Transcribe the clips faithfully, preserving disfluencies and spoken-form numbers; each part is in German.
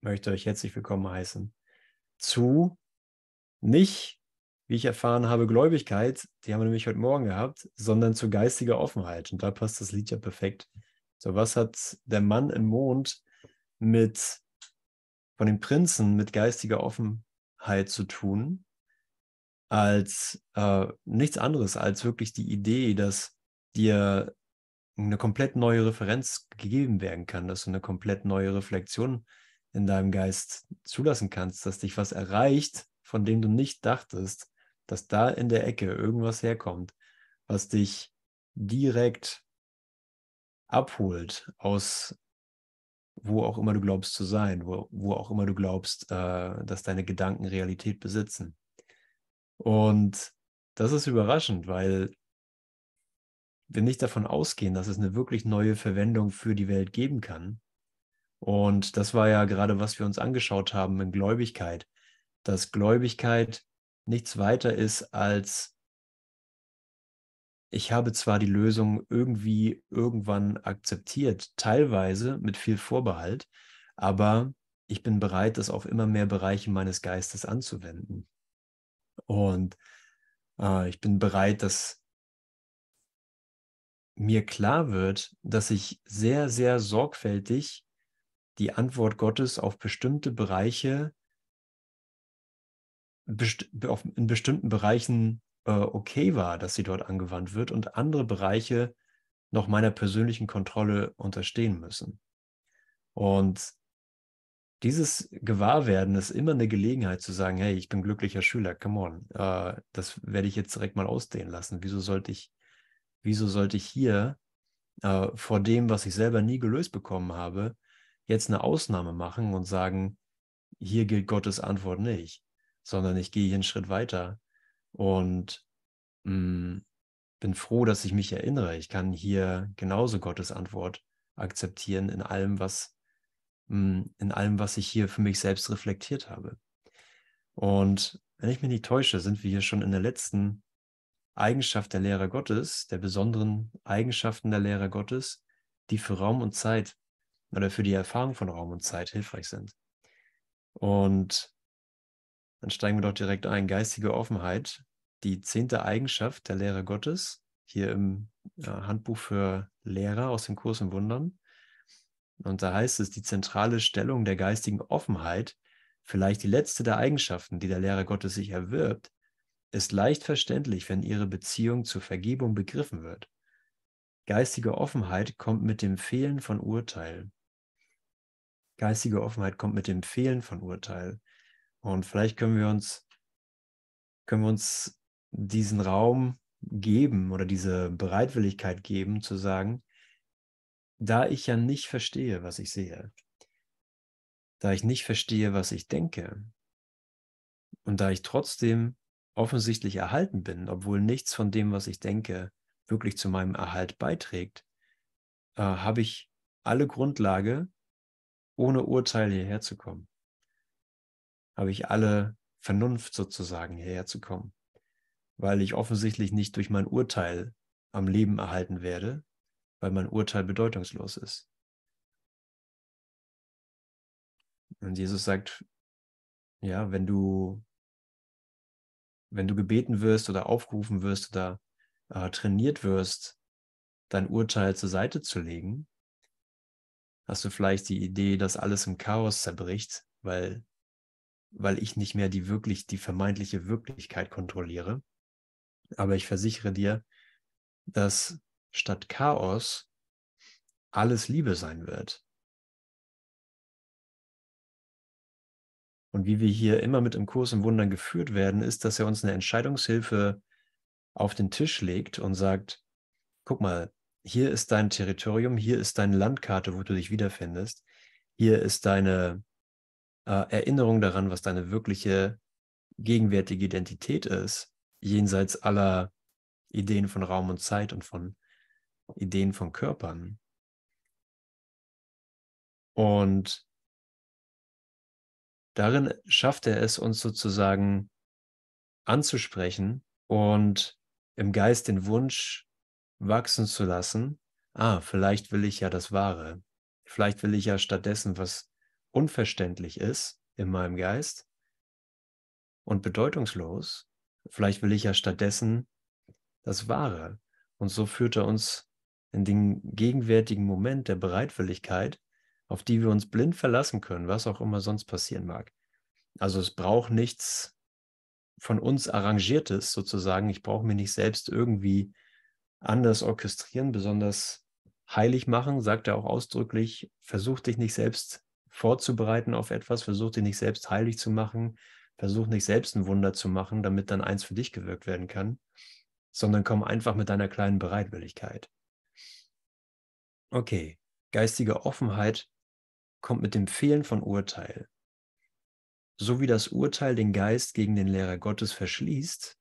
möchte euch herzlich willkommen heißen zu nicht, wie ich erfahren habe, Gläubigkeit, die haben wir nämlich heute Morgen gehabt, sondern zu geistiger Offenheit. Und da passt das Lied ja perfekt. So, was hat der Mann im Mond mit von den Prinzen mit geistiger Offenheit zu tun, als äh, nichts anderes als wirklich die Idee, dass dir eine komplett neue Referenz gegeben werden kann, dass du eine komplett neue Reflexion in deinem Geist zulassen kannst, dass dich was erreicht, von dem du nicht dachtest, dass da in der Ecke irgendwas herkommt, was dich direkt abholt aus wo auch immer du glaubst zu sein, wo, wo auch immer du glaubst, äh, dass deine Gedanken Realität besitzen. Und das ist überraschend, weil wir nicht davon ausgehen, dass es eine wirklich neue Verwendung für die Welt geben kann. Und das war ja gerade, was wir uns angeschaut haben in Gläubigkeit, dass Gläubigkeit nichts weiter ist als, ich habe zwar die Lösung irgendwie irgendwann akzeptiert, teilweise mit viel Vorbehalt, aber ich bin bereit, das auf immer mehr Bereiche meines Geistes anzuwenden. Und äh, ich bin bereit, dass mir klar wird, dass ich sehr, sehr sorgfältig die Antwort Gottes auf bestimmte Bereiche, best auf, in bestimmten Bereichen äh, okay war, dass sie dort angewandt wird und andere Bereiche noch meiner persönlichen Kontrolle unterstehen müssen. Und dieses Gewahrwerden ist immer eine Gelegenheit zu sagen, hey, ich bin glücklicher Schüler, come on, äh, das werde ich jetzt direkt mal ausdehnen lassen. Wieso sollte ich, wieso sollte ich hier äh, vor dem, was ich selber nie gelöst bekommen habe, jetzt eine Ausnahme machen und sagen, hier gilt Gottes Antwort nicht, sondern ich gehe hier einen Schritt weiter und mh, bin froh, dass ich mich erinnere. Ich kann hier genauso Gottes Antwort akzeptieren in allem, was, mh, in allem, was ich hier für mich selbst reflektiert habe. Und wenn ich mich nicht täusche, sind wir hier schon in der letzten Eigenschaft der Lehre Gottes, der besonderen Eigenschaften der Lehre Gottes, die für Raum und Zeit oder für die Erfahrung von Raum und Zeit hilfreich sind. Und dann steigen wir doch direkt ein. Geistige Offenheit, die zehnte Eigenschaft der Lehre Gottes, hier im äh, Handbuch für Lehrer aus dem Kurs in Wundern. Und da heißt es, die zentrale Stellung der geistigen Offenheit, vielleicht die letzte der Eigenschaften, die der Lehrer Gottes sich erwirbt, ist leicht verständlich, wenn ihre Beziehung zur Vergebung begriffen wird. Geistige Offenheit kommt mit dem Fehlen von Urteil. Geistige Offenheit kommt mit dem Fehlen von Urteil. Und vielleicht können wir uns, können wir uns diesen Raum geben oder diese Bereitwilligkeit geben, zu sagen, da ich ja nicht verstehe, was ich sehe, da ich nicht verstehe, was ich denke, und da ich trotzdem offensichtlich erhalten bin, obwohl nichts von dem, was ich denke, wirklich zu meinem Erhalt beiträgt, äh, habe ich alle Grundlage, ohne Urteil hierher zu kommen. Habe ich alle Vernunft sozusagen hierher zu kommen, weil ich offensichtlich nicht durch mein Urteil am Leben erhalten werde, weil mein Urteil bedeutungslos ist. Und Jesus sagt, ja, wenn du, wenn du gebeten wirst oder aufgerufen wirst oder äh, trainiert wirst, dein Urteil zur Seite zu legen, hast du vielleicht die Idee, dass alles im Chaos zerbricht, weil, weil ich nicht mehr die wirklich, die vermeintliche Wirklichkeit kontrolliere. Aber ich versichere dir, dass statt Chaos alles Liebe sein wird. Und wie wir hier immer mit im Kurs im Wundern geführt werden, ist, dass er uns eine Entscheidungshilfe auf den Tisch legt und sagt, guck mal, hier ist dein Territorium, hier ist deine Landkarte, wo du dich wiederfindest. Hier ist deine äh, Erinnerung daran, was deine wirkliche gegenwärtige Identität ist, jenseits aller Ideen von Raum und Zeit und von Ideen von Körpern. Und darin schafft er es, uns sozusagen anzusprechen und im Geist den Wunsch wachsen zu lassen, ah, vielleicht will ich ja das Wahre. Vielleicht will ich ja stattdessen was unverständlich ist in meinem Geist und bedeutungslos. Vielleicht will ich ja stattdessen das Wahre. Und so führt er uns in den gegenwärtigen Moment der Bereitwilligkeit, auf die wir uns blind verlassen können, was auch immer sonst passieren mag. Also es braucht nichts von uns Arrangiertes sozusagen. Ich brauche mir nicht selbst irgendwie anders orchestrieren, besonders heilig machen, sagt er auch ausdrücklich. Versuch dich nicht selbst vorzubereiten auf etwas, versuch dich nicht selbst heilig zu machen, versuch nicht selbst ein Wunder zu machen, damit dann eins für dich gewirkt werden kann, sondern komm einfach mit deiner kleinen Bereitwilligkeit. Okay, geistige Offenheit kommt mit dem Fehlen von Urteil. So wie das Urteil den Geist gegen den Lehrer Gottes verschließt,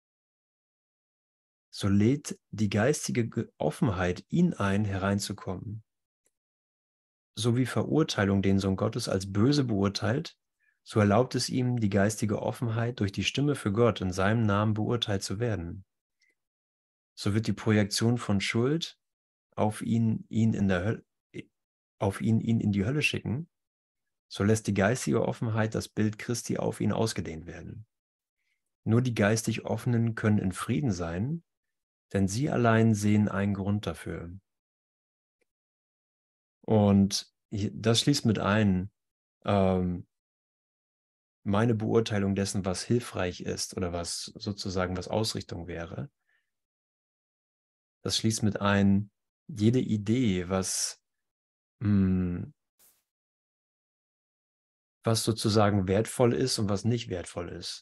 so lädt die geistige Offenheit ihn ein, hereinzukommen. So wie Verurteilung den Sohn Gottes als böse beurteilt, so erlaubt es ihm die geistige Offenheit, durch die Stimme für Gott in seinem Namen beurteilt zu werden. So wird die Projektion von Schuld auf ihn, ihn in der Hölle, auf ihn, ihn in die Hölle schicken, so lässt die geistige Offenheit das Bild Christi auf ihn ausgedehnt werden. Nur die geistig Offenen können in Frieden sein, denn sie allein sehen einen Grund dafür. Und das schließt mit ein, ähm, meine Beurteilung dessen, was hilfreich ist oder was sozusagen was Ausrichtung wäre. Das schließt mit ein, jede Idee, was, mh, was sozusagen wertvoll ist und was nicht wertvoll ist.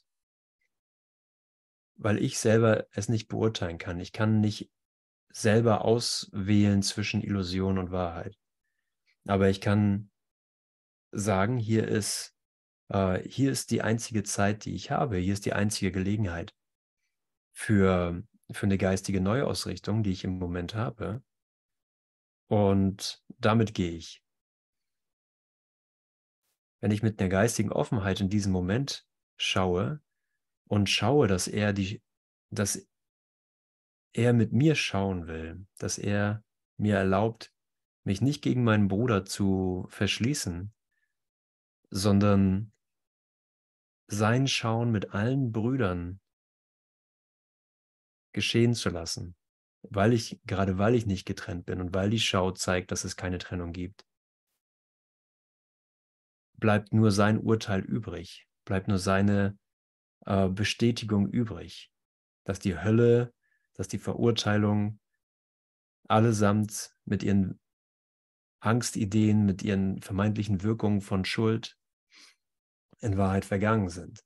Weil ich selber es nicht beurteilen kann. Ich kann nicht selber auswählen zwischen Illusion und Wahrheit. Aber ich kann sagen, hier ist, äh, hier ist die einzige Zeit, die ich habe. Hier ist die einzige Gelegenheit für, für eine geistige Neuausrichtung, die ich im Moment habe. Und damit gehe ich. Wenn ich mit einer geistigen Offenheit in diesen Moment schaue und schaue, dass er die, dass er mit mir schauen will, dass er mir erlaubt, mich nicht gegen meinen Bruder zu verschließen, sondern sein Schauen mit allen Brüdern geschehen zu lassen, weil ich, gerade weil ich nicht getrennt bin und weil die Schau zeigt, dass es keine Trennung gibt, bleibt nur sein Urteil übrig, bleibt nur seine äh, Bestätigung übrig, dass die Hölle, dass die Verurteilung allesamt mit ihren Angstideen, mit ihren vermeintlichen Wirkungen von Schuld in Wahrheit vergangen sind.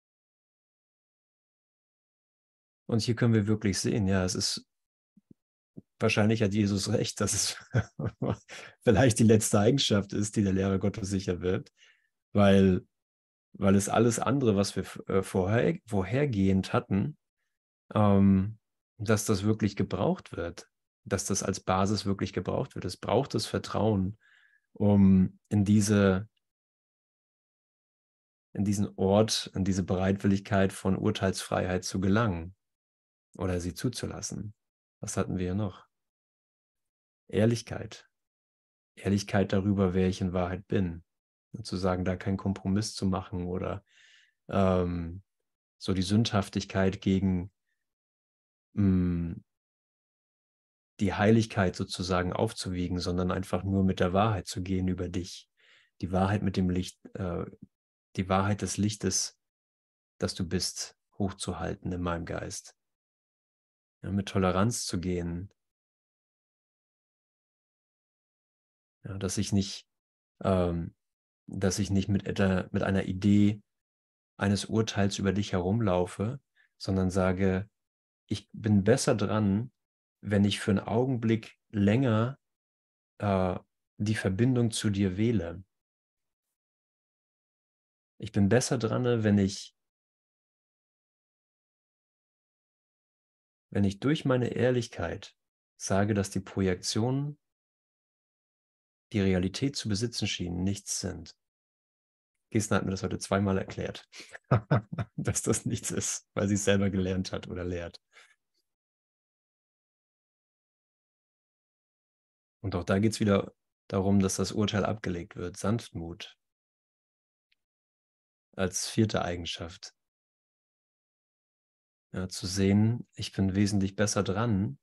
Und hier können wir wirklich sehen, ja, es ist, wahrscheinlich hat Jesus recht, dass es vielleicht die letzte Eigenschaft ist, die der Lehrer Gottes sicher wird, weil, weil es alles andere, was wir äh, vorher, vorhergehend hatten, ähm, dass das wirklich gebraucht wird, dass das als Basis wirklich gebraucht wird. Es braucht das Vertrauen, um in diese, in diesen Ort, in diese Bereitwilligkeit von Urteilsfreiheit zu gelangen oder sie zuzulassen. Was hatten wir hier noch? Ehrlichkeit. Ehrlichkeit darüber, wer ich in Wahrheit bin. Und zu sagen, da keinen Kompromiss zu machen oder ähm, so die Sündhaftigkeit gegen mh, die Heiligkeit sozusagen aufzuwiegen, sondern einfach nur mit der Wahrheit zu gehen über dich. Die Wahrheit mit dem Licht, äh, die Wahrheit des Lichtes, das du bist, hochzuhalten in meinem Geist. Ja, mit Toleranz zu gehen. Ja, dass ich nicht, ähm, dass ich nicht mit, etwa, mit einer Idee eines Urteils über dich herumlaufe, sondern sage, ich bin besser dran, wenn ich für einen Augenblick länger äh, die Verbindung zu dir wähle. Ich bin besser dran, wenn ich, wenn ich durch meine Ehrlichkeit sage, dass die Projektionen, die Realität zu besitzen schienen, nichts sind. Gießen hat mir das heute zweimal erklärt, dass das nichts ist, weil sie es selber gelernt hat oder lehrt. Und auch da geht es wieder darum, dass das Urteil abgelegt wird. Sanftmut. als vierte Eigenschaft. Ja, zu sehen, ich bin wesentlich besser dran,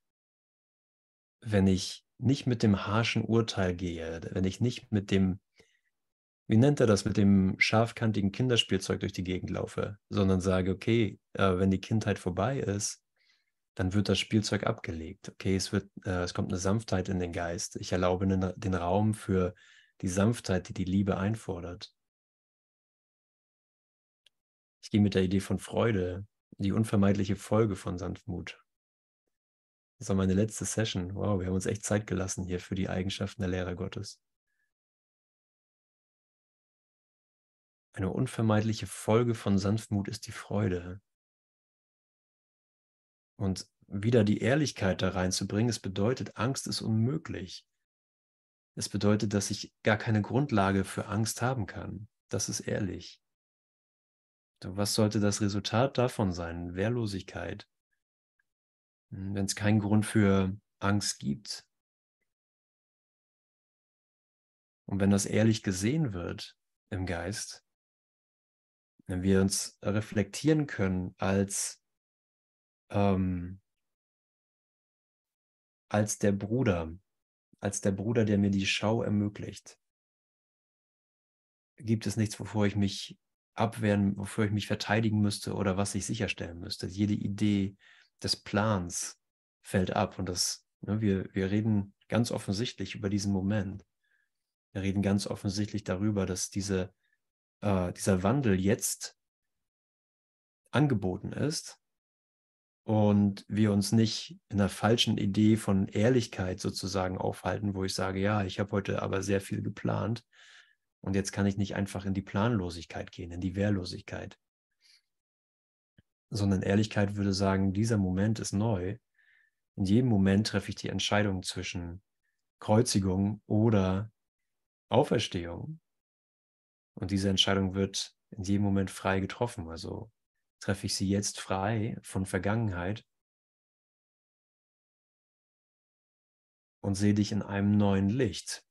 wenn ich nicht mit dem harschen Urteil gehe, wenn ich nicht mit dem, wie nennt er das, mit dem scharfkantigen Kinderspielzeug durch die Gegend laufe, sondern sage, okay, äh, wenn die Kindheit vorbei ist, dann wird das Spielzeug abgelegt. Okay, es wird, äh, es kommt eine Sanftheit in den Geist. Ich erlaube den, den Raum für die Sanftheit, die die Liebe einfordert. Ich gehe mit der Idee von Freude, die unvermeidliche Folge von Sanftmut. Das war meine letzte Session. Wow, wir haben uns echt Zeit gelassen hier für die Eigenschaften der Lehrer Gottes. Eine unvermeidliche Folge von Sanftmut ist die Freude. Und wieder die Ehrlichkeit da reinzubringen, es bedeutet, Angst ist unmöglich. Es bedeutet, dass ich gar keine Grundlage für Angst haben kann. Das ist ehrlich. Was sollte das Resultat davon sein? Wehrlosigkeit. Wenn es keinen Grund für Angst gibt. Und wenn das ehrlich gesehen wird im Geist, wenn wir uns reflektieren können als, ähm, als der Bruder, als der Bruder, der mir die Schau ermöglicht, gibt es nichts, wovor ich mich abwehren, wofür ich mich verteidigen müsste oder was ich sicherstellen müsste. Jede Idee des Plans fällt ab und das, ne, wir, wir reden ganz offensichtlich über diesen Moment. Wir reden ganz offensichtlich darüber, dass diese, äh, dieser Wandel jetzt angeboten ist und wir uns nicht in einer falschen Idee von Ehrlichkeit sozusagen aufhalten, wo ich sage, ja, ich habe heute aber sehr viel geplant und jetzt kann ich nicht einfach in die Planlosigkeit gehen, in die Wehrlosigkeit. Sondern Ehrlichkeit würde sagen, dieser Moment ist neu. In jedem Moment treffe ich die Entscheidung zwischen Kreuzigung oder Auferstehung. Und diese Entscheidung wird in jedem Moment frei getroffen. Also treffe ich sie jetzt frei von Vergangenheit und sehe dich in einem neuen Licht.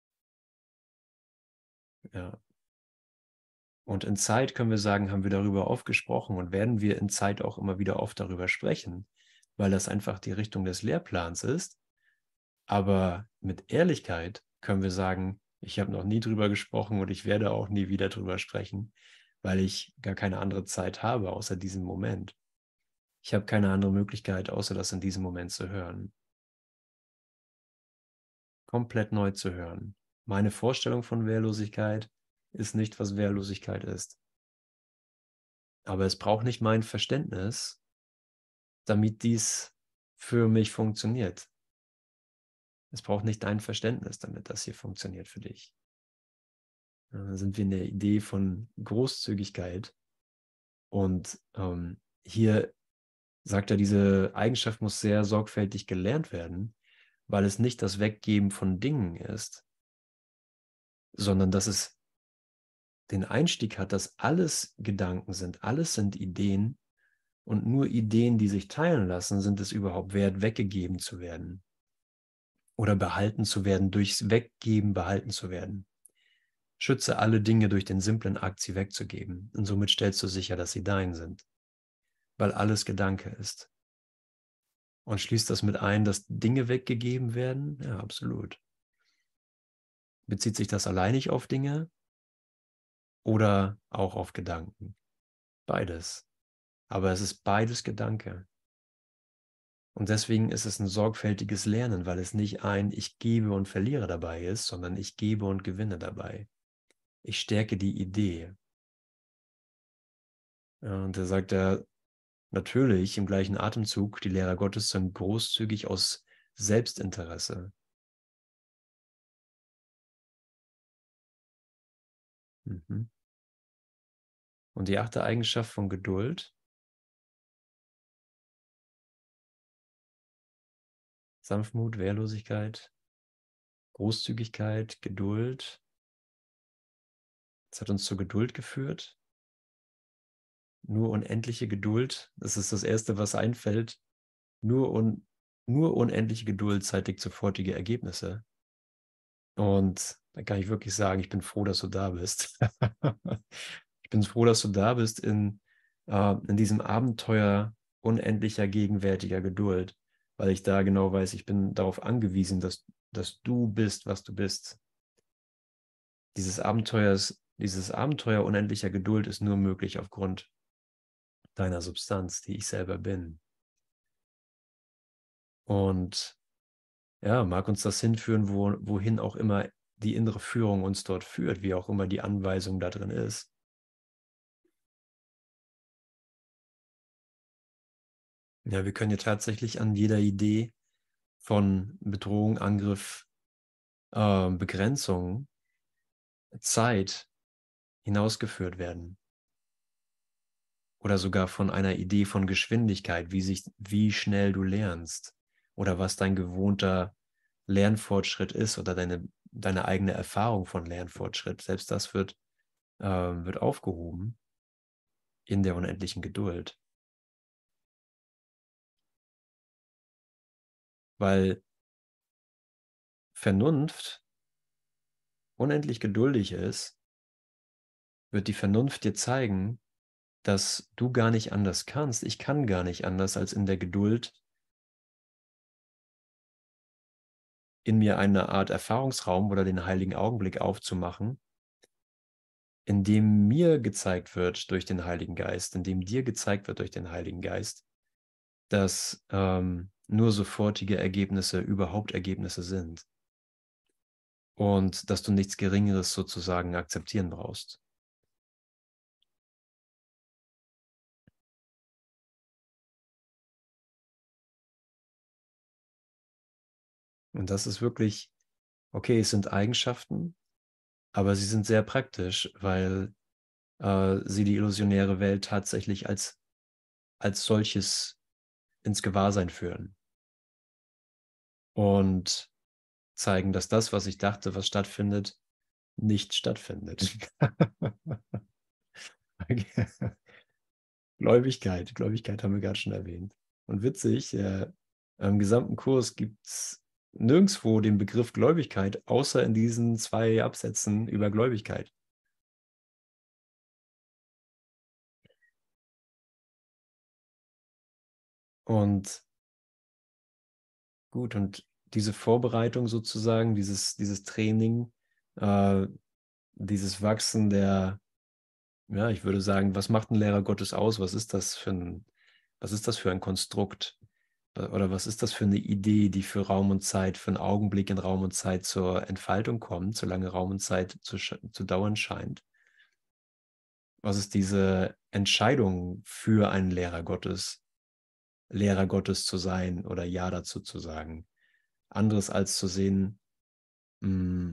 Ja. Und in Zeit können wir sagen, haben wir darüber oft gesprochen und werden wir in Zeit auch immer wieder oft darüber sprechen, weil das einfach die Richtung des Lehrplans ist. Aber mit Ehrlichkeit können wir sagen, ich habe noch nie drüber gesprochen und ich werde auch nie wieder drüber sprechen, weil ich gar keine andere Zeit habe, außer diesem Moment. Ich habe keine andere Möglichkeit, außer das in diesem Moment zu hören. Komplett neu zu hören. Meine Vorstellung von Wehrlosigkeit ist nicht, was Wehrlosigkeit ist. Aber es braucht nicht mein Verständnis, damit dies für mich funktioniert. Es braucht nicht dein Verständnis, damit das hier funktioniert für dich. Da sind wir in der Idee von Großzügigkeit. Und ähm, hier sagt er, diese Eigenschaft muss sehr sorgfältig gelernt werden, weil es nicht das Weggeben von Dingen ist, sondern dass es den Einstieg hat, dass alles Gedanken sind, alles sind Ideen und nur Ideen, die sich teilen lassen, sind es überhaupt wert, weggegeben zu werden oder behalten zu werden, durchs Weggeben behalten zu werden. Schütze alle Dinge durch den simplen Akt, sie wegzugeben. Und somit stellst du sicher, dass sie dein sind. Weil alles Gedanke ist. Und schließt das mit ein, dass Dinge weggegeben werden? Ja, absolut. Bezieht sich das alleinig auf Dinge oder auch auf Gedanken? Beides. Aber es ist beides Gedanke. Und deswegen ist es ein sorgfältiges Lernen, weil es nicht ein Ich gebe und verliere dabei ist, sondern ich gebe und gewinne dabei. Ich stärke die Idee. Ja, und da sagt er, natürlich im gleichen Atemzug, die Lehrer Gottes sind großzügig aus Selbstinteresse. Mhm. Und die achte Eigenschaft von Geduld, Sanftmut, Wehrlosigkeit, Großzügigkeit, Geduld. Das hat uns zur Geduld geführt. Nur unendliche Geduld, das ist das Erste, was einfällt. Nur, un, nur unendliche Geduld zeitigt sofortige Ergebnisse. Und da kann ich wirklich sagen, ich bin froh, dass du da bist. Ich bin froh, dass du da bist in, äh, in diesem Abenteuer unendlicher gegenwärtiger Geduld, weil ich da genau weiß, ich bin darauf angewiesen, dass, dass du bist, was du bist. Dieses Abenteuers, dieses Abenteuer unendlicher Geduld ist nur möglich aufgrund deiner Substanz, die ich selber bin. Und ja, mag uns das hinführen, wo, wohin auch immer die innere Führung uns dort führt, wie auch immer die Anweisung da drin ist. Ja, wir können ja tatsächlich an jeder Idee von Bedrohung, Angriff, äh, Begrenzung, Zeit hinausgeführt werden. Oder sogar von einer Idee von Geschwindigkeit, wie sich, wie schnell du lernst oder was dein gewohnter Lernfortschritt ist oder deine, deine eigene Erfahrung von Lernfortschritt. Selbst das wird, äh, wird aufgehoben in der unendlichen Geduld. Weil Vernunft unendlich geduldig ist, wird die Vernunft dir zeigen, dass du gar nicht anders kannst. Ich kann gar nicht anders, als in der Geduld in mir eine Art Erfahrungsraum oder den heiligen Augenblick aufzumachen, in dem mir gezeigt wird durch den Heiligen Geist, in dem dir gezeigt wird durch den Heiligen Geist, dass ähm, nur sofortige Ergebnisse überhaupt Ergebnisse sind und dass du nichts Geringeres sozusagen akzeptieren brauchst. Und das ist wirklich, okay, es sind Eigenschaften, aber sie sind sehr praktisch, weil äh, sie die illusionäre Welt tatsächlich als, als solches ins Gewahrsein führen und zeigen, dass das, was ich dachte, was stattfindet, nicht stattfindet. Gläubigkeit, Gläubigkeit haben wir gerade schon erwähnt. Und witzig, äh, im gesamten Kurs gibt es nirgendwo den Begriff Gläubigkeit, außer in diesen zwei Absätzen über Gläubigkeit. Und gut, und diese Vorbereitung sozusagen, dieses, dieses Training, äh, dieses Wachsen der, ja, ich würde sagen, was macht ein Lehrer Gottes aus? Was ist das für ein, was ist das für ein Konstrukt? Oder was ist das für eine Idee, die für Raum und Zeit, für einen Augenblick in Raum und Zeit zur Entfaltung kommt, solange Raum und Zeit zu, zu dauern scheint? Was ist diese Entscheidung für einen Lehrer Gottes, Lehrer Gottes zu sein oder Ja dazu zu sagen? Anderes als zu sehen, mh,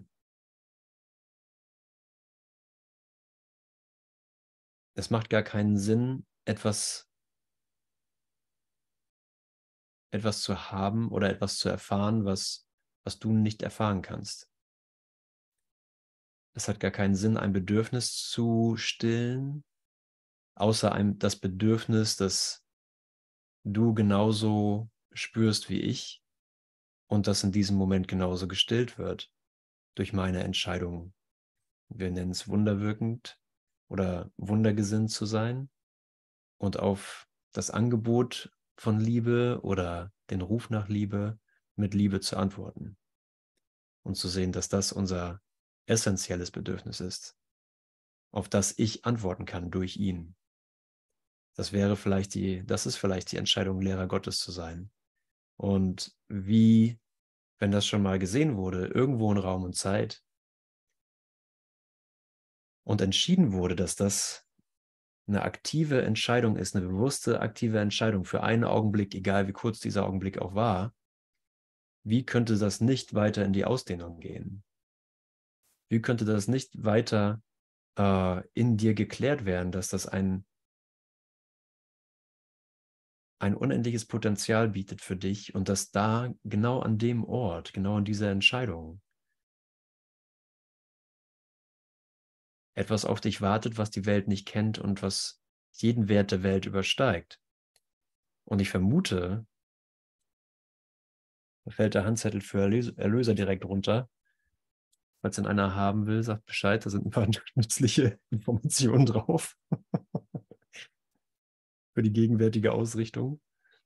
es macht gar keinen Sinn, etwas, etwas zu haben oder etwas zu erfahren, was, was du nicht erfahren kannst. Es hat gar keinen Sinn, ein Bedürfnis zu stillen, außer einem, das Bedürfnis, dass du genauso spürst wie ich und das in diesem Moment genauso gestillt wird durch meine Entscheidung. Wir nennen es wunderwirkend oder wundergesinnt zu sein und auf das Angebot von Liebe oder den Ruf nach Liebe mit Liebe zu antworten und zu sehen, dass das unser essentielles Bedürfnis ist, auf das ich antworten kann durch ihn. Das wäre vielleicht die, das ist vielleicht die Entscheidung, Lehrer Gottes zu sein. Und wie, wenn das schon mal gesehen wurde, irgendwo in Raum und Zeit und entschieden wurde, dass das eine aktive Entscheidung ist, eine bewusste, aktive Entscheidung für einen Augenblick, egal wie kurz dieser Augenblick auch war, wie könnte das nicht weiter in die Ausdehnung gehen? Wie könnte das nicht weiter äh, in dir geklärt werden, dass das ein, ein unendliches Potenzial bietet für dich und dass da genau an dem Ort, genau an dieser Entscheidung etwas auf dich wartet, was die Welt nicht kennt und was jeden Wert der Welt übersteigt. Und ich vermute, da fällt der Handzettel für Erlöser direkt runter, Falls ihn einer haben will, sagt Bescheid, da sind ein paar nützliche Informationen drauf für die gegenwärtige Ausrichtung.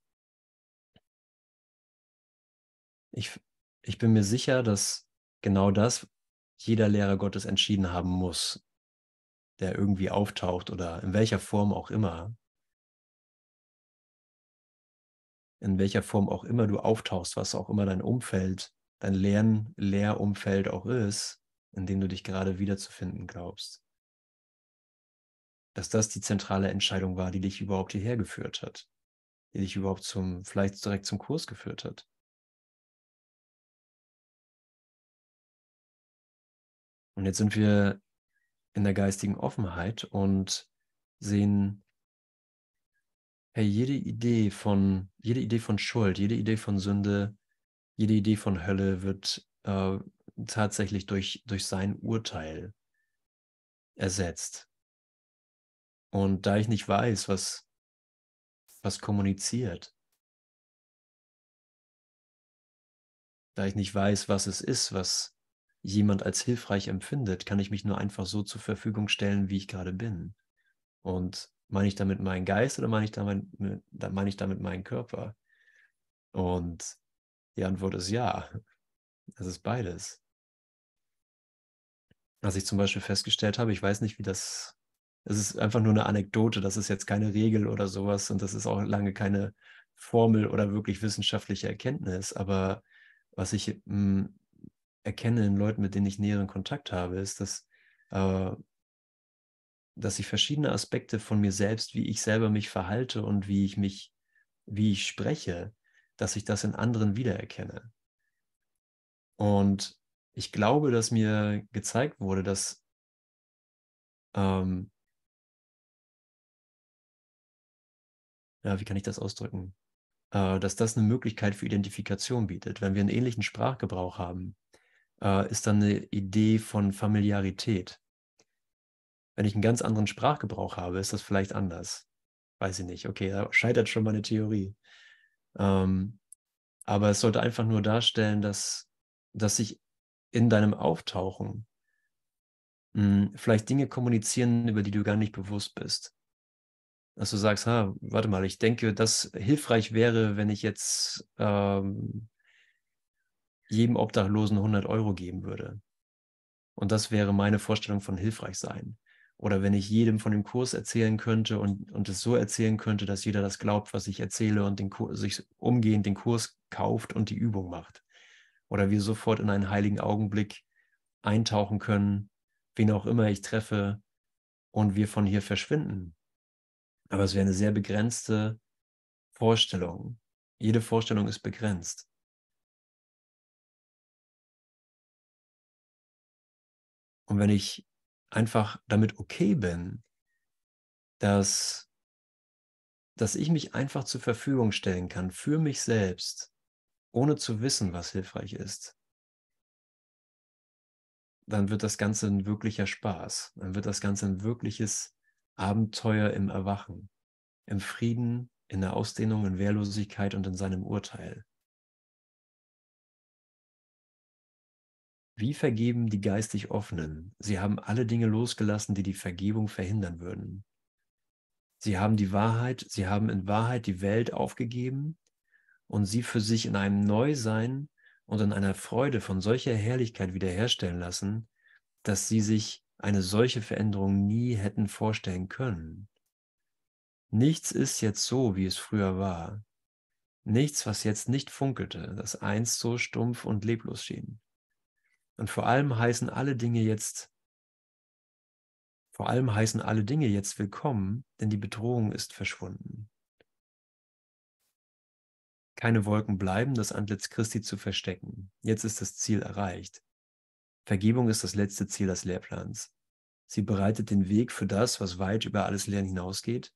Ich, ich bin mir sicher, dass genau das jeder Lehrer Gottes entschieden haben muss, der irgendwie auftaucht oder in welcher Form auch immer, in welcher Form auch immer du auftauchst, was auch immer dein Umfeld, dein Lern Lehrumfeld auch ist, in dem du dich gerade wiederzufinden glaubst. Dass das die zentrale Entscheidung war, die dich überhaupt hierher geführt hat, die dich überhaupt zum, vielleicht direkt zum Kurs geführt hat. Und jetzt sind wir in der geistigen Offenheit und sehen, hey, jede Idee von, jede Idee von Schuld, jede Idee von Sünde, jede Idee von Hölle wird äh, tatsächlich durch, durch sein Urteil ersetzt. Und da ich nicht weiß, was, was kommuniziert, da ich nicht weiß, was es ist, was jemand als hilfreich empfindet, kann ich mich nur einfach so zur Verfügung stellen, wie ich gerade bin. Und meine ich damit meinen Geist oder meine ich damit, meine ich damit meinen Körper? Und die Antwort ist ja. Es ist beides. Was ich zum Beispiel festgestellt habe, ich weiß nicht, wie das, es ist einfach nur eine Anekdote, das ist jetzt keine Regel oder sowas und das ist auch lange keine Formel oder wirklich wissenschaftliche Erkenntnis, aber was ich mh, erkenne in Leuten, mit denen ich näheren Kontakt habe, ist, dass, äh, dass ich verschiedene Aspekte von mir selbst, wie ich selber mich verhalte und wie ich mich, wie ich spreche, dass ich das in anderen wiedererkenne. Und ich glaube, dass mir gezeigt wurde, dass ähm, ja, wie kann ich das ausdrücken? Äh, dass das eine Möglichkeit für Identifikation bietet. Wenn wir einen ähnlichen Sprachgebrauch haben, äh, ist dann eine Idee von Familiarität. Wenn ich einen ganz anderen Sprachgebrauch habe, ist das vielleicht anders. Weiß ich nicht. Okay, da scheitert schon meine Theorie. Ähm, aber es sollte einfach nur darstellen, dass, dass sich in deinem Auftauchen mh, vielleicht Dinge kommunizieren, über die du gar nicht bewusst bist. Dass du sagst, ha, warte mal, ich denke, dass hilfreich wäre, wenn ich jetzt ähm, jedem Obdachlosen hundert Euro geben würde. Und das wäre meine Vorstellung von hilfreich sein. Oder wenn ich jedem von dem Kurs erzählen könnte und, und es so erzählen könnte, dass jeder das glaubt, was ich erzähle und den Kurs, sich umgehend den Kurs kauft und die Übung macht. Oder wir sofort in einen heiligen Augenblick eintauchen können, wen auch immer ich treffe und wir von hier verschwinden. Aber es wäre eine sehr begrenzte Vorstellung. Jede Vorstellung ist begrenzt. Und wenn ich einfach damit okay bin, dass, dass ich mich einfach zur Verfügung stellen kann für mich selbst, ohne zu wissen, was hilfreich ist, dann wird das Ganze ein wirklicher Spaß. Dann wird das Ganze ein wirkliches Abenteuer im Erwachen, im Frieden, in der Ausdehnung, in Wehrlosigkeit und in seinem Urteil. Wie vergeben die geistig Offenen? Sie haben alle Dinge losgelassen, die die Vergebung verhindern würden. Sie haben die Wahrheit, sie haben in Wahrheit die Welt aufgegeben und sie für sich in einem Neusein und in einer Freude von solcher Herrlichkeit wiederherstellen lassen, dass sie sich eine solche Veränderung nie hätten vorstellen können. Nichts ist jetzt so, wie es früher war. Nichts, was jetzt nicht funkelte, das einst so stumpf und leblos schien. Und vor allem heißen alle Dinge jetzt, vor allem heißen alle Dinge jetzt willkommen, denn die Bedrohung ist verschwunden. Keine Wolken bleiben, das Antlitz Christi zu verstecken. Jetzt ist das Ziel erreicht. Vergebung ist das letzte Ziel des Lehrplans. Sie bereitet den Weg für das, was weit über alles Lernen hinausgeht.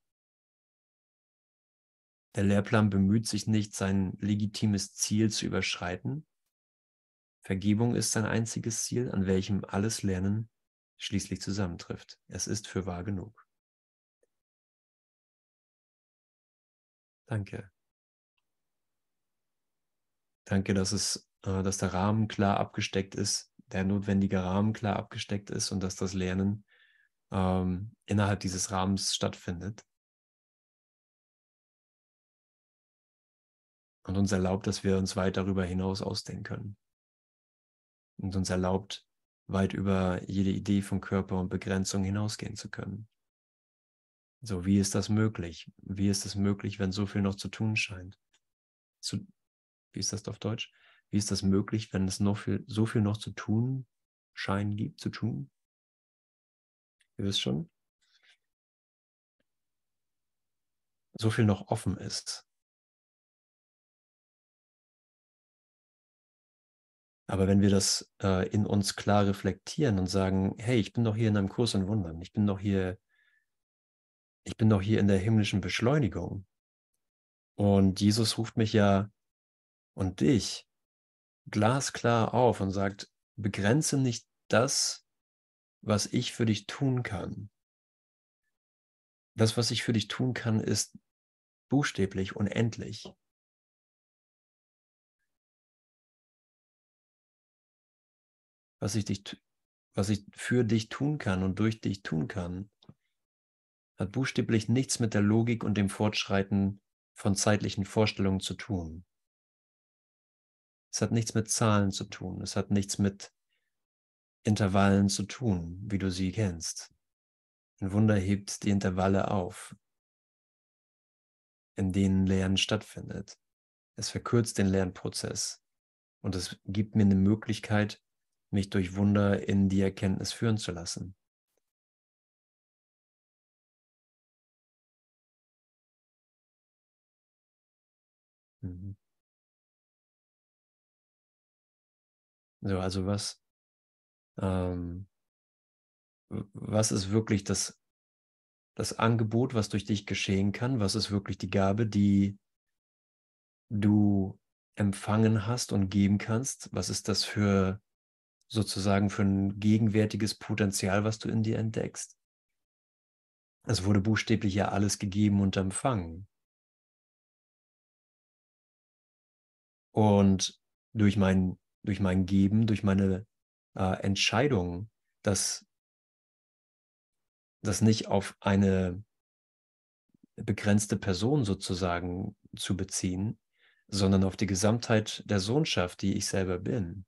Der Lehrplan bemüht sich nicht, sein legitimes Ziel zu überschreiten. Vergebung ist sein einziges Ziel, an welchem alles Lernen schließlich zusammentrifft. Es ist für wahr genug. Danke. Danke, dass es, äh, dass der Rahmen klar abgesteckt ist, der notwendige Rahmen klar abgesteckt ist und dass das Lernen ähm, innerhalb dieses Rahmens stattfindet und uns erlaubt, dass wir uns weit darüber hinaus ausdehnen können und uns erlaubt, weit über jede Idee von Körper und Begrenzung hinausgehen zu können. So, wie ist das möglich? Wie ist es möglich, wenn so viel noch zu tun scheint? Zu, wie ist das auf Deutsch? Wie ist das möglich, wenn es noch viel, so viel noch zu tun scheinen gibt, zu tun? Ihr wisst schon? So viel noch offen ist. Aber wenn wir das äh, in uns klar reflektieren und sagen, hey, ich bin doch hier in einem Kurs in Wundern, ich bin doch hier, ich bin doch hier in der himmlischen Beschleunigung. Und Jesus ruft mich ja und dich glasklar auf und sagt, begrenze nicht das, was ich für dich tun kann. Das, was ich für dich tun kann, ist buchstäblich unendlich. Was ich, dich, was ich für dich tun kann und durch dich tun kann, hat buchstäblich nichts mit der Logik und dem Fortschreiten von zeitlichen Vorstellungen zu tun. Es hat nichts mit Zahlen zu tun. Es hat nichts mit Intervallen zu tun, wie du sie kennst. Ein Wunder hebt die Intervalle auf, in denen Lernen stattfindet. Es verkürzt den Lernprozess und es gibt mir eine Möglichkeit, mich durch Wunder in die Erkenntnis führen zu lassen. Mhm. So, also was, ähm, was ist wirklich das, das Angebot, was durch dich geschehen kann? Was ist wirklich die Gabe, die du empfangen hast und geben kannst? Was ist das für sozusagen für ein gegenwärtiges Potenzial, was du in dir entdeckst? Es wurde buchstäblich ja alles gegeben und empfangen. Und durch mein, durch mein Geben, durch meine äh, Entscheidung, das, das nicht auf eine begrenzte Person sozusagen zu beziehen, sondern auf die Gesamtheit der Sohnschaft, die ich selber bin,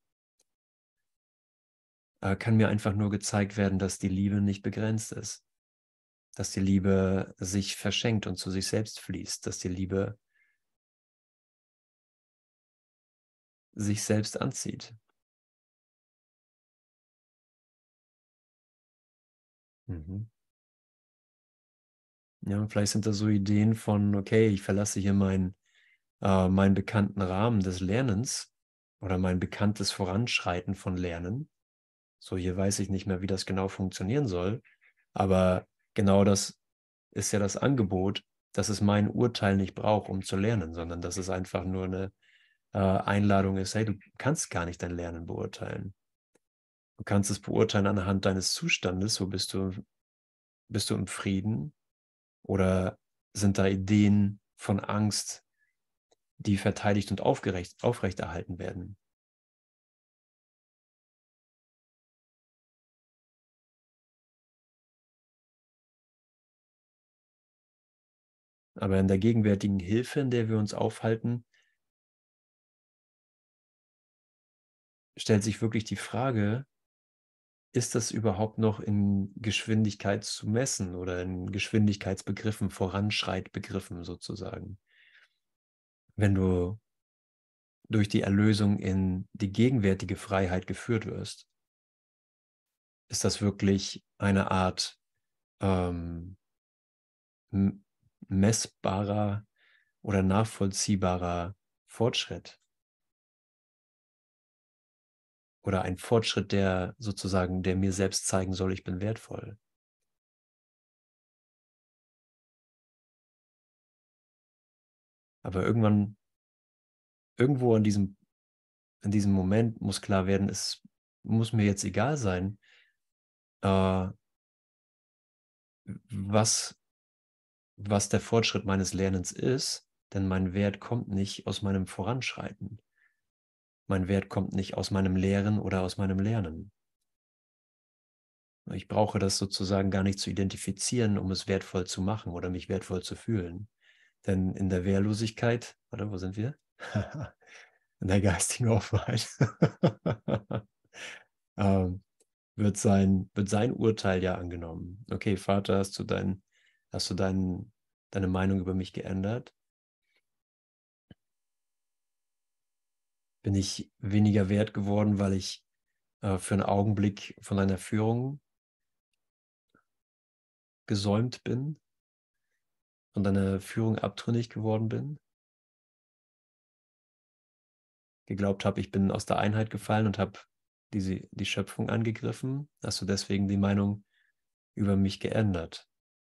äh, kann mir einfach nur gezeigt werden, dass die Liebe nicht begrenzt ist, dass die Liebe sich verschenkt und zu sich selbst fließt, dass die Liebe sich selbst anzieht. Mhm. Ja, und vielleicht sind das so Ideen von, okay, ich verlasse hier meinen äh, meinen bekannten Rahmen des Lernens oder mein bekanntes Voranschreiten von Lernen. So, hier weiß ich nicht mehr, wie das genau funktionieren soll. Aber genau das ist ja das Angebot, dass es mein Urteil nicht braucht, um zu lernen, sondern dass es einfach nur eine äh, Einladung ist, hey, du kannst gar nicht dein Lernen beurteilen. Du kannst es beurteilen anhand deines Zustandes, wo bist du, bist du im Frieden oder sind da Ideen von Angst, die verteidigt und aufgerecht, aufrechterhalten werden. Aber in der gegenwärtigen Hilfe, in der wir uns aufhalten, stellt sich wirklich die Frage, ist das überhaupt noch in Geschwindigkeit zu messen oder in Geschwindigkeitsbegriffen, Voranschreitbegriffen sozusagen? Wenn du durch die Erlösung in die gegenwärtige Freiheit geführt wirst, ist das wirklich eine Art ähm, messbarer oder nachvollziehbarer Fortschritt oder ein Fortschritt, der sozusagen, der mir selbst zeigen soll, ich bin wertvoll. Aber irgendwann, irgendwo in diesem, in diesem Moment muss klar werden, es muss mir jetzt egal sein, äh, was, was der Fortschritt meines Lernens ist, denn mein Wert kommt nicht aus meinem Voranschreiten. Mein Wert kommt nicht aus meinem Lehren oder aus meinem Lernen. Ich brauche das sozusagen gar nicht zu identifizieren, um es wertvoll zu machen oder mich wertvoll zu fühlen. Denn in der Wehrlosigkeit, warte, wo sind wir? In der geistigen Offenheit ähm, wird, sein, wird sein Urteil ja angenommen. Okay, Vater, hast du, dein, hast du dein, deine Meinung über mich geändert? Bin ich weniger wert geworden, weil ich äh, für einen Augenblick von deiner Führung gesäumt bin, von deiner Führung abtrünnig geworden bin? Geglaubt habe, ich bin aus der Einheit gefallen und habe die, die Schöpfung angegriffen? Hast du deswegen die Meinung über mich geändert?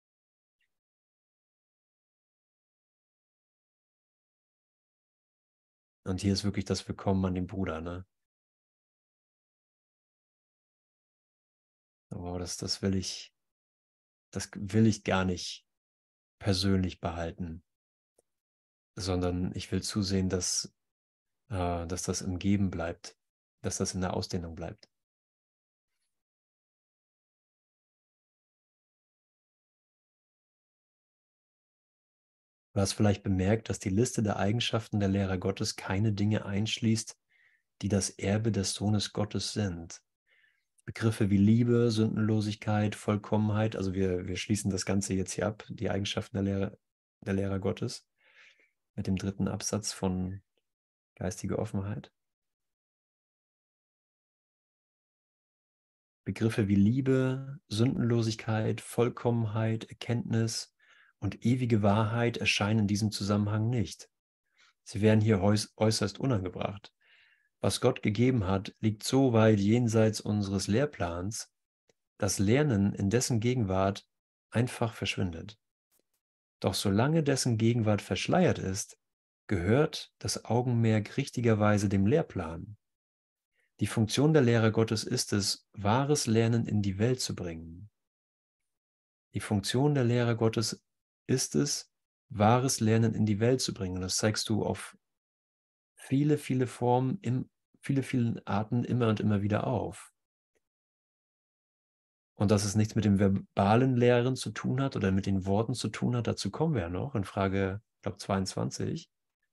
Und hier ist wirklich das Willkommen an den Bruder, ne? Aber das, das will ich, das will ich gar nicht persönlich behalten, sondern ich will zusehen, dass, äh, dass das im Geben bleibt, dass das in der Ausdehnung bleibt. Du hast vielleicht bemerkt, dass die Liste der Eigenschaften der Lehrer Gottes keine Dinge einschließt, die das Erbe des Sohnes Gottes sind. Begriffe wie Liebe, Sündenlosigkeit, Vollkommenheit, also wir, wir schließen das Ganze jetzt hier ab, die Eigenschaften der Lehrer, der Lehrer Gottes, mit dem dritten Absatz von geistige Offenheit. Begriffe wie Liebe, Sündenlosigkeit, Vollkommenheit, Erkenntnis und ewige Wahrheit erscheinen in diesem Zusammenhang nicht. Sie wären hier äußerst unangebracht. Was Gott gegeben hat, liegt so weit jenseits unseres Lehrplans, dass Lernen in dessen Gegenwart einfach verschwindet. Doch solange dessen Gegenwart verschleiert ist, gehört das Augenmerk richtigerweise dem Lehrplan. Die Funktion der Lehrer Gottes ist es, wahres Lernen in die Welt zu bringen. Die Funktion der Lehrer Gottes ist es, wahres Lernen in die Welt zu bringen. Das zeigst du auf viele, viele Formen, im, viele, viele Arten immer und immer wieder auf. Und dass es nichts mit dem verbalen Lehren zu tun hat oder mit den Worten zu tun hat, dazu kommen wir ja noch in Frage, ich glaube, zweiundzwanzig.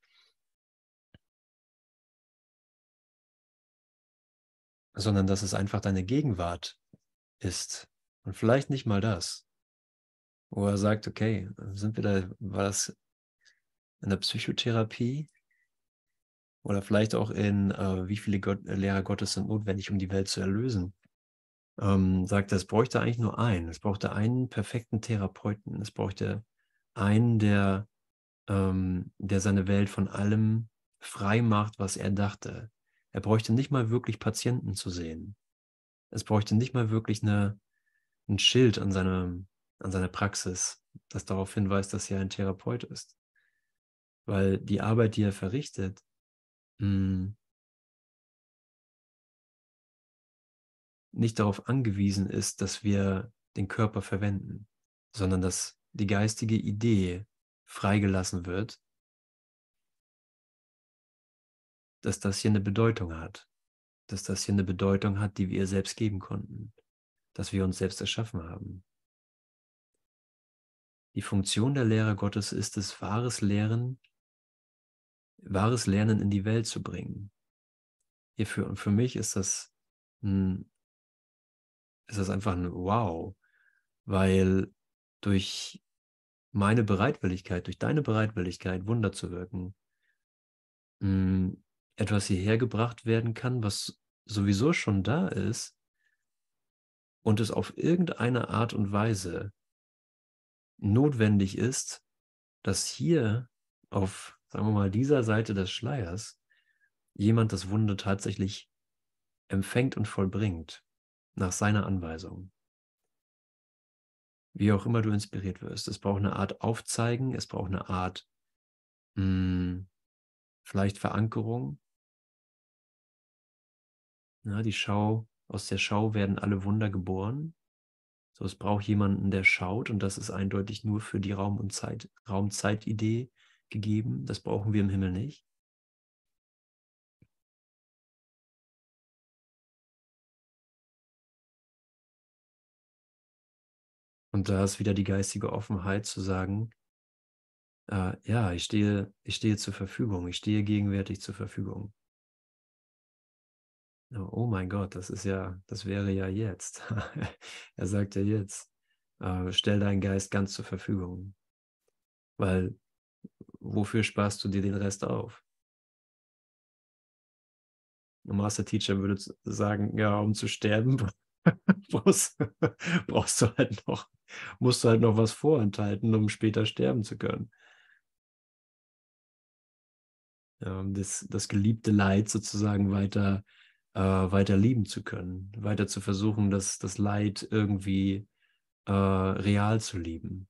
Sondern dass es einfach deine Gegenwart ist. Und vielleicht nicht mal das. Wo er sagt, okay, sind wir da, war das in der Psychotherapie oder vielleicht auch in, äh, wie viele Gott, äh, Lehrer Gottes sind notwendig, um die Welt zu erlösen. Ähm, sagt er, es bräuchte eigentlich nur einen. Es brauchte einen perfekten Therapeuten. Es bräuchte einen, der, ähm, der seine Welt von allem frei macht, was er dachte. Er bräuchte nicht mal wirklich Patienten zu sehen. Es bräuchte nicht mal wirklich eine, ein Schild an, seine, an seiner Praxis, das darauf hinweist, dass er ein Therapeut ist. Weil die Arbeit, die er verrichtet, mh, nicht darauf angewiesen ist, dass wir den Körper verwenden, sondern dass die geistige Idee freigelassen wird, dass das hier eine Bedeutung hat, dass das hier eine Bedeutung hat, die wir selbst geben konnten, dass wir uns selbst erschaffen haben. Die Funktion der Lehrer Gottes ist es, wahres Lehren, wahres Lernen in die Welt zu bringen. Hierfür und für mich ist das, ein, ist das einfach ein Wow, weil durch meine Bereitwilligkeit, durch deine Bereitwilligkeit, Wunder zu wirken, mh, etwas hierher gebracht werden kann, was sowieso schon da ist und es auf irgendeine Art und Weise notwendig ist, dass hier auf, sagen wir mal, dieser Seite des Schleiers jemand das Wunder tatsächlich empfängt und vollbringt, nach seiner Anweisung. Wie auch immer du inspiriert wirst. Es braucht eine Art Aufzeigen, es braucht eine Art mh, vielleicht Verankerung. Ja, die Schau, aus der Schau werden alle Wunder geboren. So, es braucht jemanden, der schaut, und das ist eindeutig nur für die Raum- und Zeit, Raum-Zeit-Idee gegeben. Das brauchen wir im Himmel nicht. Und da ist wieder die geistige Offenheit zu sagen, äh, ja, ich stehe, ich stehe zur Verfügung, ich stehe gegenwärtig zur Verfügung. Oh oh mein Gott, das ist ja, das wäre ja jetzt. Er sagt ja jetzt, äh, stell deinen Geist ganz zur Verfügung, weil wofür sparst du dir den Rest auf? Ein Master Teacher würde z- sagen, ja, um zu sterben, brauchst, brauchst du halt noch, musst du halt noch was vorenthalten, um später sterben zu können. Ja, um das, das geliebte Leid sozusagen weiter, äh, weiter lieben zu können, weiter zu versuchen, das, das Leid irgendwie äh, real zu lieben.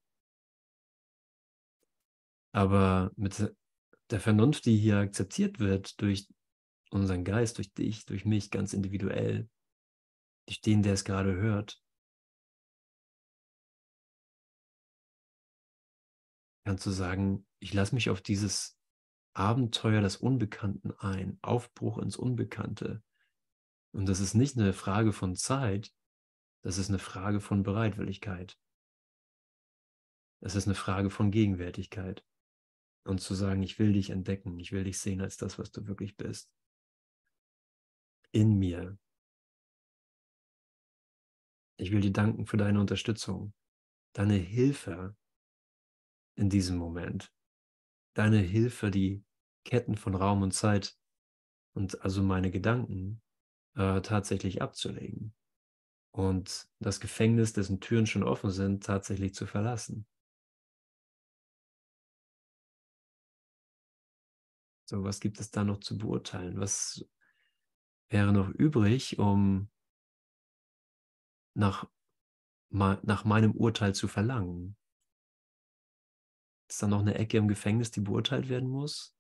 Aber mit der Vernunft, die hier akzeptiert wird durch unseren Geist, durch dich, durch mich ganz individuell, durch den, der es gerade hört, kannst du sagen, ich lasse mich auf dieses Abenteuer des Unbekannten ein, Aufbruch ins Unbekannte. Und das ist nicht eine Frage von Zeit, das ist eine Frage von Bereitwilligkeit. Es ist eine Frage von Gegenwärtigkeit. Und zu sagen, ich will dich entdecken, ich will dich sehen als das, was du wirklich bist. In mir. Ich will dir danken für deine Unterstützung, deine Hilfe in diesem Moment. Deine Hilfe, die Ketten von Raum und Zeit und also meine Gedanken äh, tatsächlich abzulegen. Und das Gefängnis, dessen Türen schon offen sind, tatsächlich zu verlassen. So, was gibt es da noch zu beurteilen? Was wäre noch übrig, um nach, nach meinem Urteil zu verlangen? Ist da noch eine Ecke im Gefängnis, die beurteilt werden muss?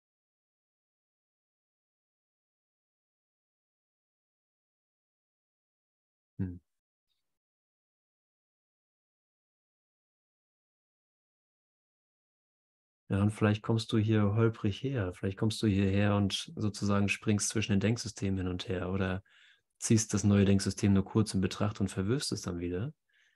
Hm. Ja, und vielleicht kommst du hier holprig her. Vielleicht kommst du hierher und sozusagen springst zwischen den Denksystemen hin und her oder ziehst das neue Denksystem nur kurz in Betracht und verwirfst es dann wieder.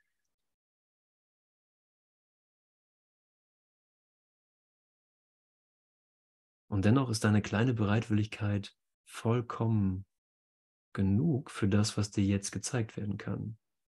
Und dennoch ist deine kleine Bereitwilligkeit vollkommen genug für das, was dir jetzt gezeigt werden kann.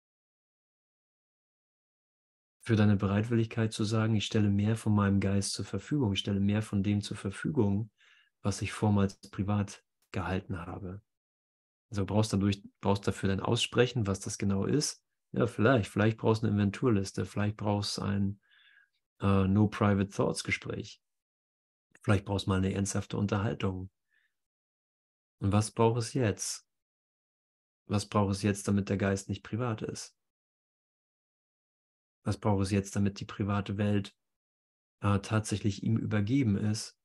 Für deine Bereitwilligkeit zu sagen, ich stelle mehr von meinem Geist zur Verfügung, ich stelle mehr von dem zur Verfügung, was ich vormals privat gehalten habe. Also brauchst dadurch, brauchst dafür dein Aussprechen, was das genau ist. Ja, vielleicht. Vielleicht brauchst du eine Inventurliste, vielleicht brauchst du ein äh, No Private Thoughts Gespräch. Vielleicht brauchst du mal eine ernsthafte Unterhaltung. Und was braucht es jetzt? Was braucht es jetzt, damit der Geist nicht privat ist? Was braucht es jetzt, damit die private Welt äh, tatsächlich ihm übergeben ist?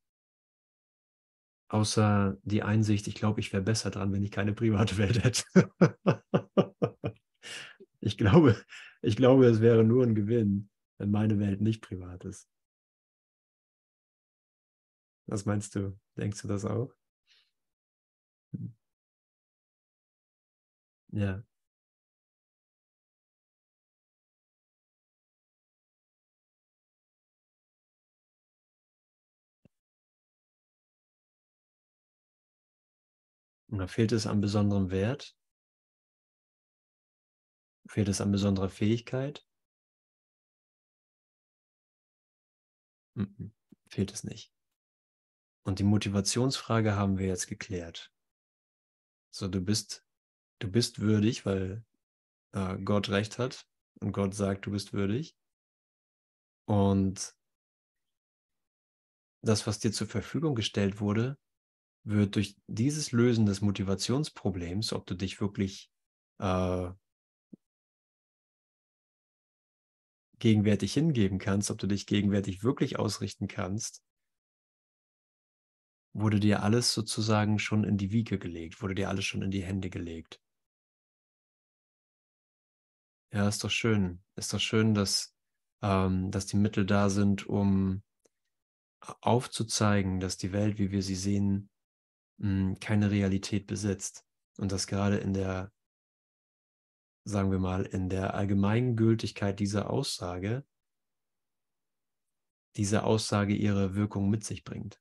Außer die Einsicht, ich glaube, ich wäre besser dran, wenn ich keine private Welt hätte. Ich glaube, ich glaube, es wäre nur ein Gewinn, wenn meine Welt nicht privat ist. Was meinst du? Denkst du das auch? Hm. Ja. Und da fehlt es an besonderem Wert? Fehlt es an besonderer Fähigkeit? Mhm. Fehlt es nicht. Und die Motivationsfrage haben wir jetzt geklärt. So, du bist, du bist würdig, weil äh, Gott recht hat und Gott sagt, du bist würdig. Und das, was dir zur Verfügung gestellt wurde, wird durch dieses Lösen des Motivationsproblems, ob du dich wirklich äh, gegenwärtig hingeben kannst, ob du dich gegenwärtig wirklich ausrichten kannst, wurde dir alles sozusagen schon in die Wiege gelegt, wurde dir alles schon in die Hände gelegt. Ja, ist doch schön. Ist doch schön, dass, ähm, dass die Mittel da sind, um aufzuzeigen, dass die Welt, wie wir sie sehen, mh, keine Realität besitzt. Und dass gerade in der sagen wir mal, in der Allgemeingültigkeit dieser Aussage, diese Aussage ihre Wirkung mit sich bringt.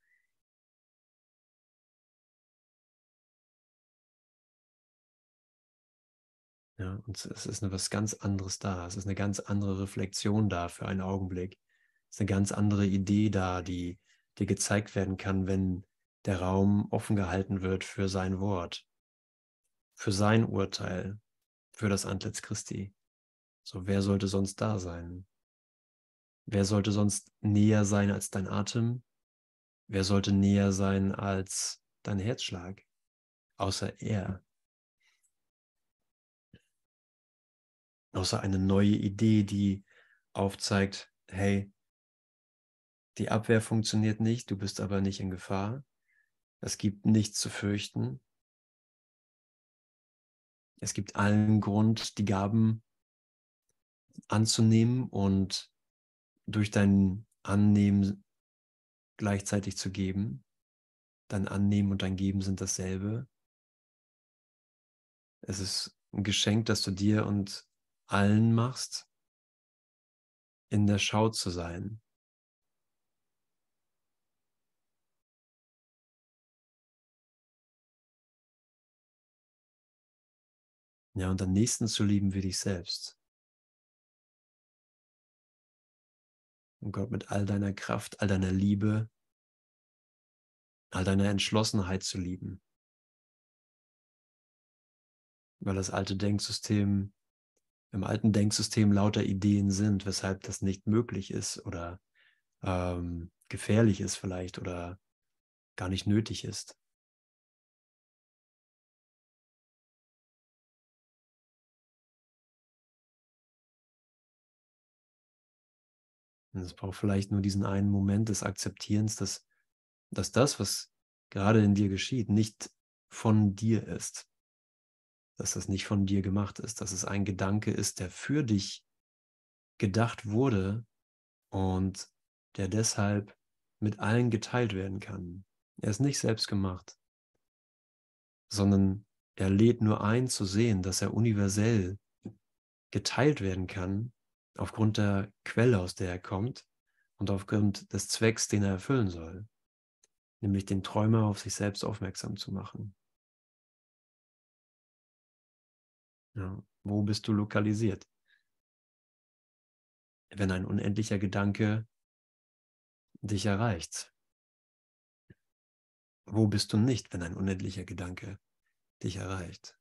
Ja, und es ist eine, was ganz anderes da. Es ist eine ganz andere Reflexion da für einen Augenblick. Es ist eine ganz andere Idee da, die dir gezeigt werden kann, wenn der Raum offen gehalten wird für sein Wort, für sein Urteil, für das Antlitz Christi. So, wer sollte sonst da sein? Wer sollte sonst näher sein als dein Atem? Wer sollte näher sein als dein Herzschlag? Außer er. Außer eine neue Idee, die aufzeigt, hey, die Abwehr funktioniert nicht, du bist aber nicht in Gefahr. Es gibt nichts zu fürchten. Es gibt allen Grund, die Gaben anzunehmen und durch dein Annehmen gleichzeitig zu geben. Dein Annehmen und dein Geben sind dasselbe. Es ist ein Geschenk, das du dir und allen machst, in der Schau zu sein. Ja, und am nächsten zu lieben wie dich selbst. Und Gott mit all deiner Kraft, all deiner Liebe, all deiner Entschlossenheit zu lieben. Weil das alte Denksystem, im alten Denksystem lauter Ideen sind, weshalb das nicht möglich ist oder ähm, gefährlich ist vielleicht oder gar nicht nötig ist. Und es braucht vielleicht nur diesen einen Moment des Akzeptierens, dass, dass das, was gerade in dir geschieht, nicht von dir ist. Dass das nicht von dir gemacht ist, dass es ein Gedanke ist, der für dich gedacht wurde und der deshalb mit allen geteilt werden kann. Er ist nicht selbst gemacht, sondern er lädt nur ein zu sehen, dass er universell geteilt werden kann, aufgrund der Quelle, aus der er kommt und aufgrund des Zwecks, den er erfüllen soll, nämlich den Träumer auf sich selbst aufmerksam zu machen. Ja, wo bist du lokalisiert? Wenn ein unendlicher Gedanke dich erreicht. Wo bist du nicht, wenn ein unendlicher Gedanke dich erreicht?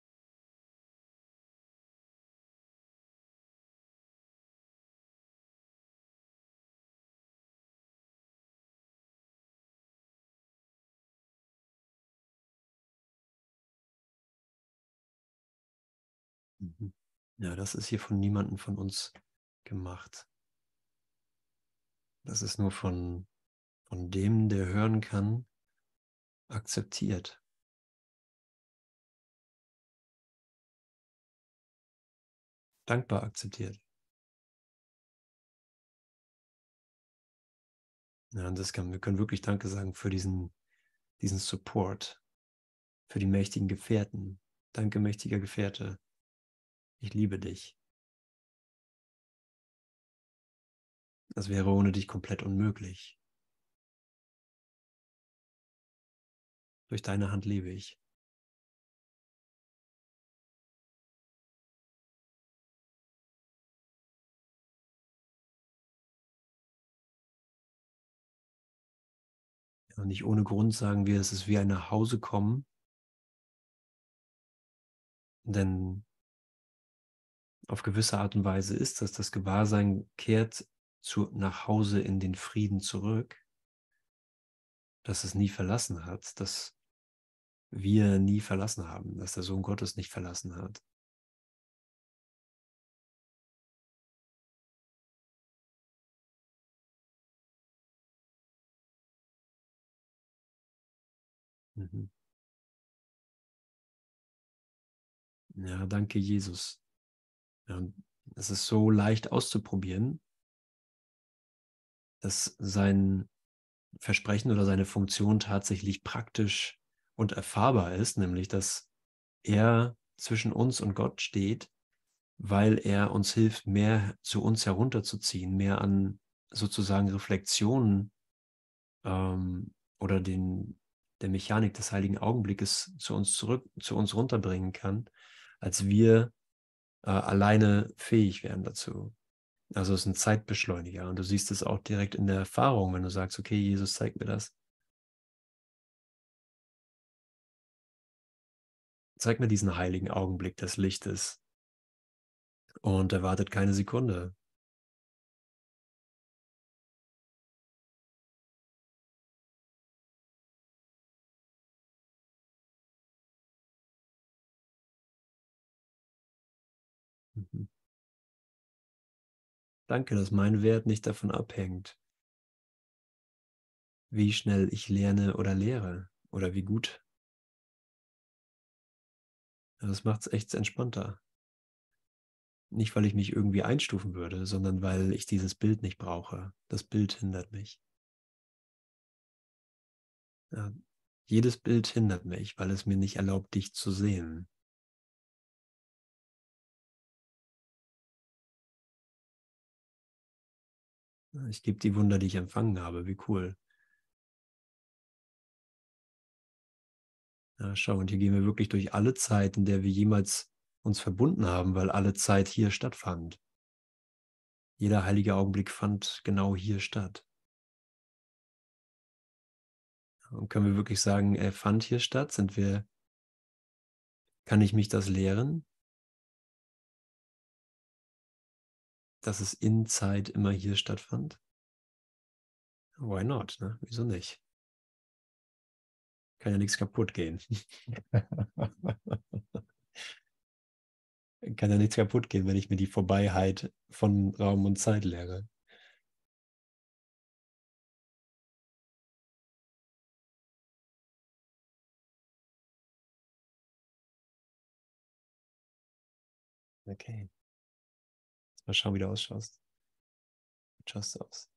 Mhm. Ja, das ist hier von niemandem von uns gemacht. Das ist nur von, von dem, der hören kann, akzeptiert. Dankbar akzeptiert. Ja, und das kann, wir können wirklich Danke sagen für diesen, diesen Support, für die mächtigen Gefährten. Danke, mächtiger Gefährte. Ich liebe dich. Das wäre ohne dich komplett unmöglich. Durch deine Hand lebe ich. Und nicht ohne Grund sagen wir, es ist wie ein Nachhausekommen, denn auf gewisse Art und Weise ist das, das Gewahrsein kehrt zu, nach Hause in den Frieden zurück, dass es nie verlassen hat, dass wir nie verlassen haben, dass der Sohn Gottes nicht verlassen hat. Mhm. Ja, danke Jesus. Ja, es ist so leicht auszuprobieren, dass sein Versprechen oder seine Funktion tatsächlich praktisch und erfahrbar ist, nämlich dass er zwischen uns und Gott steht weil er uns hilft, mehr zu uns herunterzuziehen, mehr an sozusagen Reflexionen ähm, oder den, der Mechanik des heiligen Augenblickes zu uns zurück, zu uns runterbringen kann, als wir äh, alleine fähig wären dazu. Also es ist ein Zeitbeschleuniger und du siehst es auch direkt in der Erfahrung, wenn du sagst, okay, Jesus zeigt mir das. Zeig mir diesen heiligen Augenblick des Lichtes und er wartet keine Sekunde. Mhm. Danke, dass mein Wert nicht davon abhängt, wie schnell ich lerne oder lehre oder wie gut. Ja, das macht es echt entspannter. Nicht, weil ich mich irgendwie einstufen würde, sondern weil ich dieses Bild nicht brauche. Das Bild hindert mich. Ja, jedes Bild hindert mich, weil es mir nicht erlaubt, dich zu sehen. Ja, ich gebe die Wunder, die ich empfangen habe. Wie cool. Ja, schau, und hier gehen wir wirklich durch alle Zeit, in der wir jemals uns verbunden haben, weil alle Zeit hier stattfand. Jeder heilige Augenblick fand genau hier statt. Und können wir wirklich sagen, er fand hier statt? Sind wir, kann ich mich das lehren, dass es in Zeit immer hier stattfand? Why not, ne? Wieso nicht? Kann ja nichts kaputt gehen. Kann ja nichts kaputt gehen, wenn ich mir die Vorbeiheit von Raum und Zeit lehre. Okay. Mal schauen, wie du ausschaust. Schaust du aus.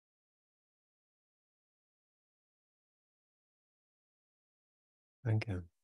Danke.